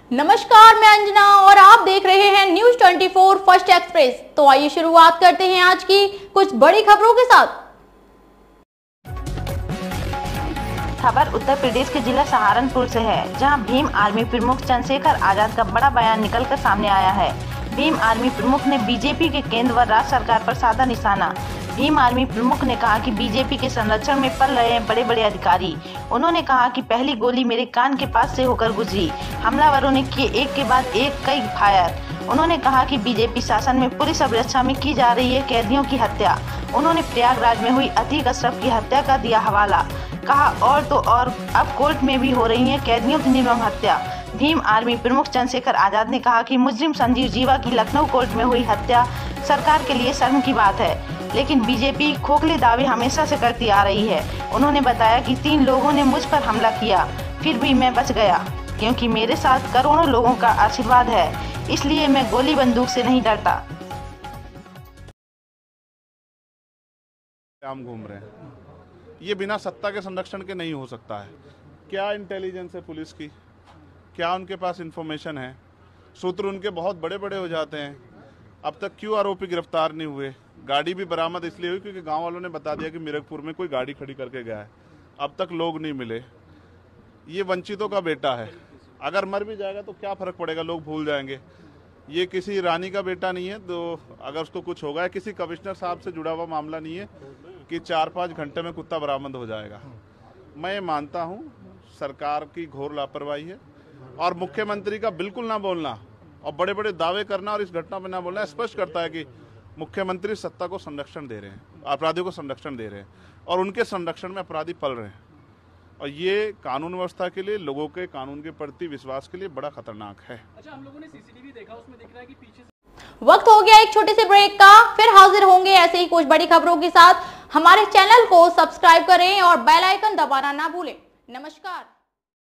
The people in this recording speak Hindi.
नमस्कार, मैं अंजना और आप देख रहे हैं न्यूज 24 फर्स्ट एक्सप्रेस। तो आइए शुरुआत करते हैं आज की कुछ बड़ी खबरों के साथ। खबर उत्तर प्रदेश के जिला सहारनपुर से है, जहां भीम आर्मी प्रमुख चंद्रशेखर आजाद का बड़ा बयान निकलकर सामने आया है। भीम आर्मी प्रमुख ने बीजेपी के केंद्र व राज्य सरकार पर साधा निशाना। भीम आर्मी प्रमुख ने कहा कि बीजेपी के संरक्षण में पल रहे हैं बड़े बड़े अधिकारी। उन्होंने कहा कि पहली गोली मेरे कान के पास से होकर गुजरी। हमलावरों ने किए एक के बाद एक कई फायर। उन्होंने कहा कि बीजेपी शासन में पुलिस अवरक्षा में की जा रही है कैदियों की हत्या। उन्होंने प्रयागराज में हुई अतीक अशरफ की हत्या का दिया हवाला। कहा और तो और अब कोर्ट में भी हो रही है कैदियों की निर्मम हत्या। भीम आर्मी प्रमुख चंद्रशेखर आजाद ने कहा कि मुजरिम संजीव जीवा की लखनऊ कोर्ट में हुई हत्या सरकार के लिए शर्म की बात है, लेकिन बीजेपी खोखले दावे हमेशा से करती आ रही है। उन्होंने बताया कि 3 लोगों ने मुझ पर हमला किया, फिर भी मैं बच गया क्योंकि मेरे साथ करोड़ों लोगों का आशीर्वाद है, इसलिए मैं गोली बंदूक से नहीं डरता। हम घूम रहे हैं, ये बिना सत्ता के संरक्षण के नहीं हो सकता है। क्या इंटेलिजेंस है पुलिस की, क्या उनके पास इंफॉर्मेशन है, सूत्र उनके बहुत बड़े बड़े हो जाते हैं। अब तक क्यों आरोपी गिरफ्तार नहीं हुए? गाड़ी भी बरामद इसलिए हुई क्योंकि गांव वालों ने बता दिया कि मीरकपुर में कोई गाड़ी खड़ी करके गया है। अब तक लोग नहीं मिले। ये वंचितों का बेटा है, अगर मर भी जाएगा तो क्या फर्क पड़ेगा, लोग भूल जाएंगे। ये किसी रानी का बेटा नहीं है, तो अगर उसको कुछ होगा, है किसी कमिश्नर साहब से जुड़ा हुआ मामला नहीं है कि 4-5 घंटे में कुत्ता बरामद हो जाएगा। मैं ये मानता हूँ सरकार की घोर लापरवाही है और मुख्यमंत्री का बिल्कुल ना बोलना और बड़े बड़े दावे करना और इस घटना में ना बोलना स्पष्ट करता है कि मुख्यमंत्री सत्ता को संरक्षण दे रहे हैं, अपराधियों को संरक्षण दे रहे हैं और उनके संरक्षण में अपराधी पल रहे हैं। और ये कानून व्यवस्था के लिए, लोगों के कानून के प्रति विश्वास के लिए बड़ा खतरनाक है। अच्छा, हम लोगों ने सीसीटीवी देखा, उसमें दिख रहा है कि पीछे से वक्त हो गया एक छोटे से ब्रेक का, फिर हाजिर होंगे ऐसे ही कुछ बड़ी खबरों के साथ। हमारे चैनल को सब्सक्राइब करें और बेल आइकन दबाना ना भूलें। नमस्कार।